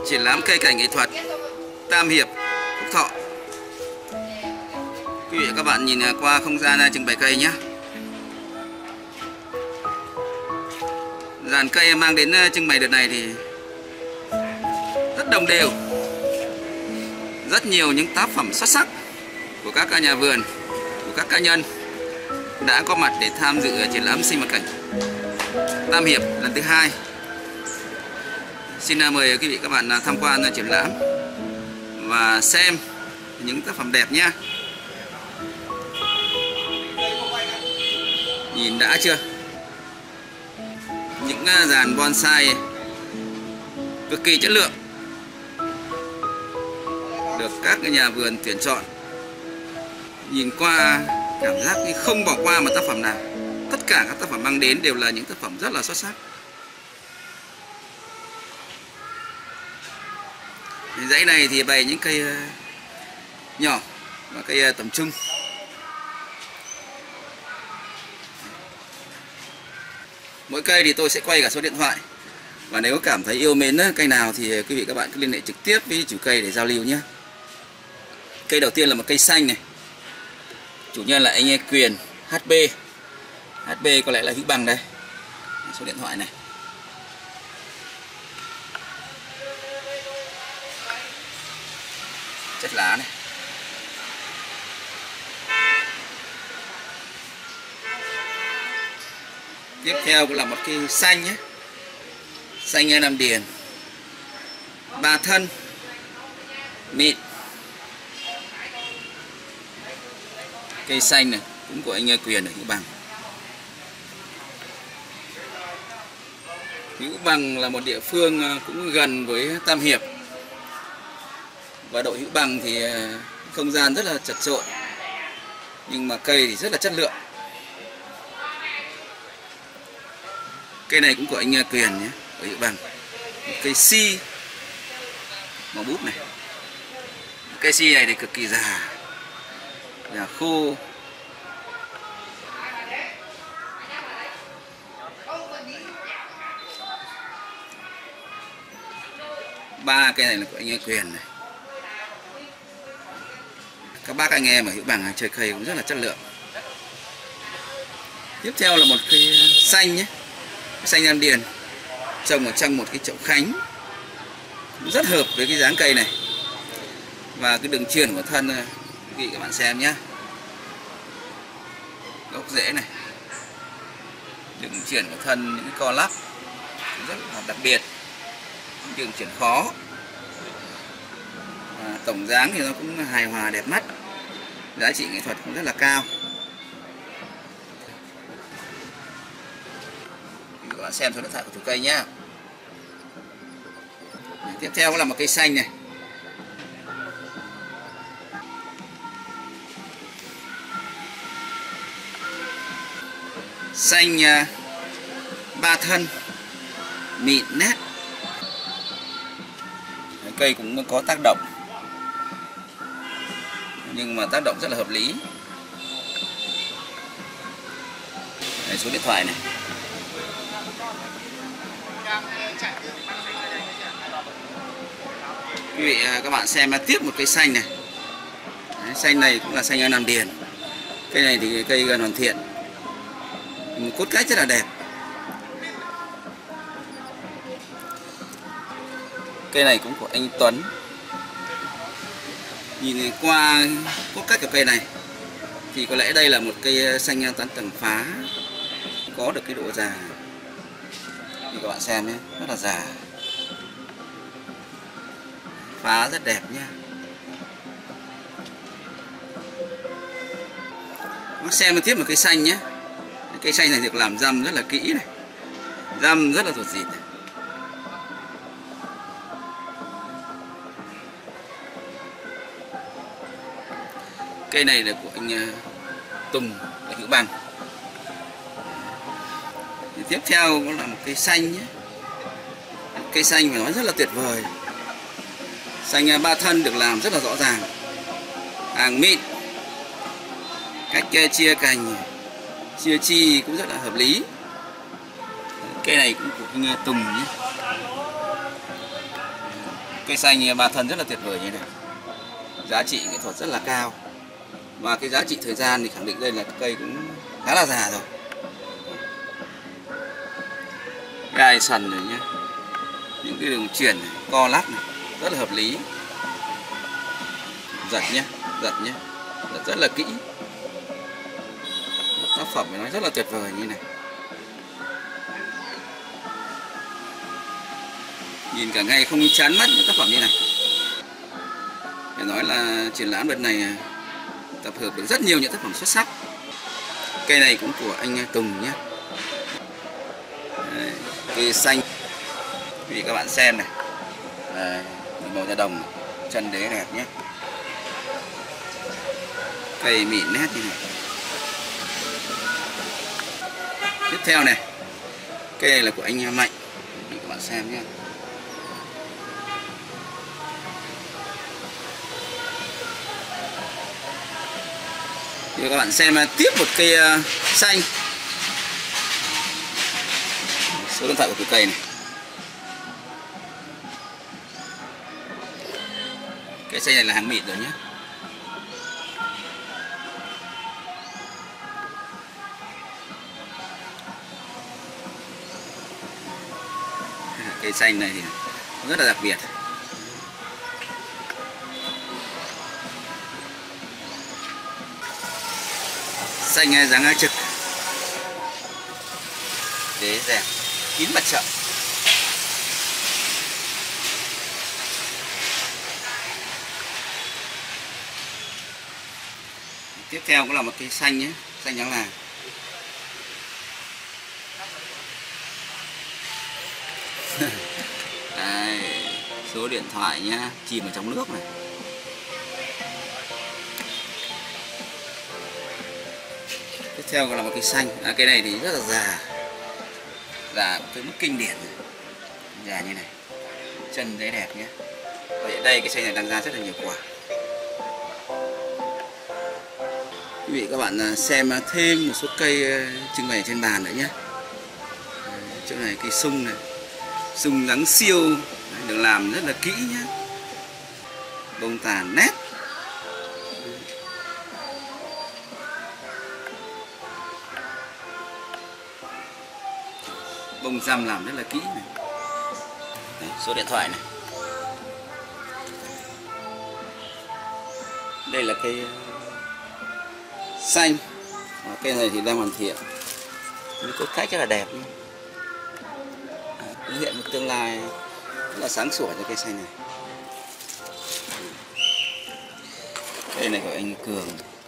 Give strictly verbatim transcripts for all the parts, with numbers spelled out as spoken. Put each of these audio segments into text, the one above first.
triển lãm cây cảnh nghệ thuật Tam Hiệp, Phúc Thọ. Quý vị và các bạn nhìn qua không gian trưng bày cây nhé. Dàn cây mang đến trưng bày đợt này thì rất đồng đều, rất nhiều những tác phẩm xuất sắc của các nhà vườn, của các cá nhân đã có mặt để tham dự triển lãm sinh vật cảnh Tam Hiệp lần thứ hai. Xin mời quý vị các bạn tham quan triển lãm và xem những tác phẩm đẹp nhé. Nhìn đã chưa? Những dàn bonsai cực kỳ chất lượng được các nhà vườn tuyển chọn. Nhìn qua cảm giác như không bỏ qua một tác phẩm nào. Tất cả các tác phẩm mang đến đều là những tác phẩm rất là xuất sắc. Dãy này thì bày những cây nhỏ và cây tầm trung. Mỗi cây thì tôi sẽ quay cả số điện thoại. Và nếu cảm thấy yêu mến cây nào thì quý vị các bạn cứ liên hệ trực tiếp với chủ cây để giao lưu nhé. Cây đầu tiên là một cây xanh này. Chủ nhân là anh Quyền hát bê. hát bê có lẽ là Hữu Bằng đây. Số điện thoại này. Chất lá này. Tiếp theo cũng là một cây xanh nhé. Xanh Nam Điền. Ba thân. Mịn. Cây xanh này cũng của anh Quyền ở Hữu Bằng. Hữu Bằng là một địa phương cũng gần với Tam Hiệp. Và đội Hữu Bằng thì không gian rất là chật chội, nhưng mà cây thì rất là chất lượng. Cây này cũng của anh Quyền nhé, ở Hữu Bằng. Một cây si màu búp này. Cây si này thì cực kỳ già, già khô. Ba cây này là của anh Quyền này. Các bác anh em ở Hữu Bằng chơi cây cũng rất là chất lượng. Tiếp theo là một cây xanh nhé, xanh Nam Điền, trồng ở trong một cái chậu khánh, rất hợp với cái dáng cây này. Và cái đường truyền của thân quý vị các bạn xem nhé. Gốc rễ này, đường truyền của thân, những cái co lắp rất là đặc biệt, đường truyền khó. À, tổng dáng thì nó cũng hài hòa đẹp mắt, giá trị nghệ thuật cũng rất là cao. Các bạn xem số điện thoại của chủ cây nhé. Tiếp theo là một cây xanh này. Xanh uh, ba thân, mịn nét. Cây cũng có tác động, nhưng mà tác động rất là hợp lý. Đây, số điện thoại này. Quý vị các bạn xem tiếp một cây xanh này. Đấy, xanh này cũng là xanh Nam Điền. Cây này thì cây gần hoàn thiện, một cốt cách rất là đẹp. Cây này cũng của anh Tuấn. Nhìn qua cốt cách của cây này thì có lẽ đây là một cây xanh tán tầng phá, có được cái độ già. Thì các bạn xem nhé, rất là già. Phá rất đẹp nhé. Xem tiếp một cây xanh nhé. Cây xanh này được làm răm rất là kỹ này, răm rất là rụt rịt này. Cây này là của anh Tùng ở Hữu Bằng. Tiếp theo cũng là một cây xanh nhé. Cây xanh phải nói rất là tuyệt vời. Xanh ba thân được làm rất là rõ ràng, hàng mịn, cách chia cành, chia chi cũng rất là hợp lý. Cây này cũng của anh Tùng nhé. Cây xanh ba thân rất là tuyệt vời như này, giá trị nghệ thuật rất là cao, và cái giá trị thời gian thì khẳng định đây là cây cũng khá là già rồi. Gai sần rồi nhé, những cái đường chuyển này, co lắc này rất là hợp lý. Giật nhé, giật nhé, giật rất là kỹ. Một tác phẩm phải nói rất là tuyệt vời như này. Nhìn cả ngày không chán mắt những tác phẩm như này. Phải nói là triển lãm lần này tập hợp được rất nhiều những tác phẩm xuất sắc. Cây này cũng của anh Tùng nhé. Đây, cây xanh. Quý vị các bạn xem này. Đây, màu da đồng, chân đế đẹp nhé. Cây mịn nét như này. Tiếp theo này, cây này là của anh Mạnh. Quý vị các bạn xem nhé. Thì các bạn xem tiếp một cây uh, xanh. Số điện thoại của cái cây này. Cây xanh này là hàng mịn rồi nhé. Cây xanh này thì rất là đặc biệt. Xanh dáng trực, đế rèm kín mặt chợ. Tiếp theo cũng là một cây xanh nhé, xanh trắng là đây, số điện thoại nhá, chìm ở trong nước này. Tiếp theo còn là một cây xanh, à, cây này thì rất là già, già tới mức kinh điển, già như này, chân giấy đẹp nhé. Vậy đây cái xanh này đang ra rất là nhiều quả. Quý vị các bạn xem thêm một số cây trưng bày trên bàn nữa nhé. Chỗ này cây sung này, sung dáng siêu, được làm rất là kỹ nhé, bông tàn nét. Bông răm làm rất là kỹ này. Đấy, số điện thoại này. Đây là cây xanh. À, cây này thì đang hoàn thiện. Cái cốt cách rất là đẹp. À, hiện một tương lai rất là sáng sủa cho cây xanh này. Đây này của anh Cường.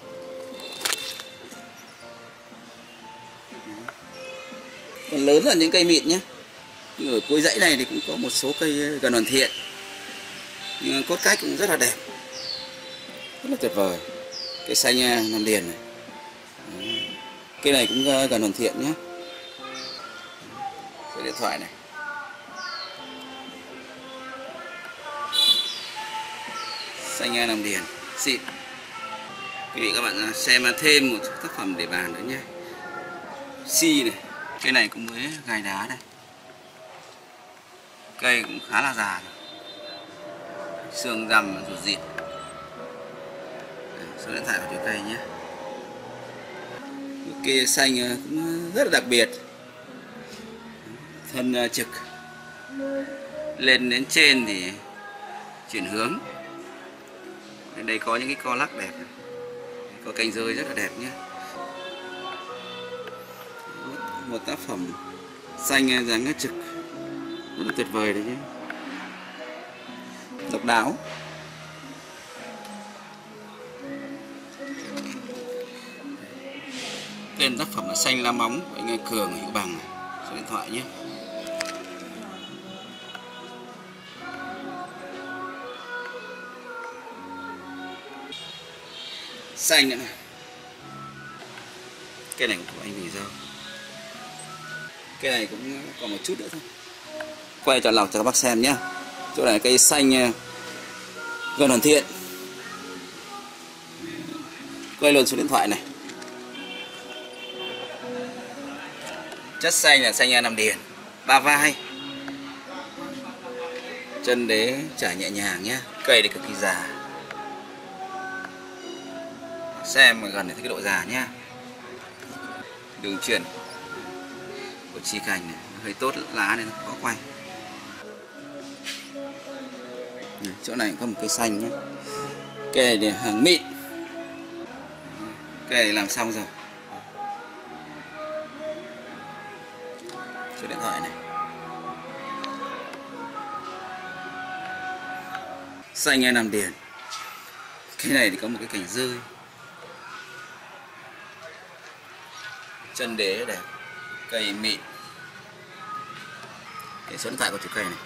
Còn lớn là những cây mịn nhé. Nhưng ở cuối dãy này thì cũng có một số cây gần hoàn thiện, nhưng cốt cách cũng rất là đẹp, rất là tuyệt vời. Cây xanh nằm liền này. Cây này cũng gần hoàn thiện nhé. Số điện thoại này. Xanh nằm liền, xịn. Quý vị các bạn xem thêm một tác phẩm để bàn nữa nhé. Si này. Cây này cũng mới gài đá đây. Cây cũng khá là già rồi. Xương rằm ruột dịt. Số điện thoại của chủ cây nhé. Cây xanh cũng rất là đặc biệt. Thân trực. Lên đến trên thì chuyển hướng. Đây có những cái co lắc đẹp. Có cành rơi rất là đẹp nhé. Một tác phẩm xanh dáng trực rất là tuyệt vời đấy nhé, độc đáo. Tên tác phẩm là Xanh Lá Móng của anh Cường Hữu Bằng. Số điện thoại nhé. Xanh nữa này. Cái này của anh Vì Dâu. Cái này cũng còn một chút nữa thôi. Quay trọn lọc cho các bác xem nhé. Chỗ này cây xanh gần hoàn thiện. Quay luôn số điện thoại này. Chất xanh là xanh nằm điền, ba vai. Chân đế trải nhẹ nhàng nhé. Cây thì cực kỳ già. Xem gần để thấy cái độ già nhá. Đường chuyển của chi cành này hơi tốt, lá này nó có quay. Chỗ này có một cây xanh nhé. Cây này thì hàng mịn. Cây này làm xong rồi. Số điện thoại này. Xanh hay nằm điền. Cái này thì có một cái cành rơi. Chân đế đẹp. Cây mịn. Cái số điện thoại của chủ cây này.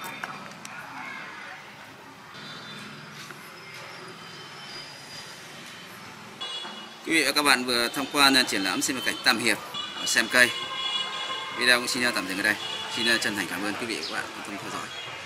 Quý vị và các bạn vừa tham quan triển lãm sinh vật cảnh Tam Hiệp xem cây. Video cũng xin tạm dừng ở đây. Xin chân thành cảm ơn quý vị và các bạn quan tâm theo dõi.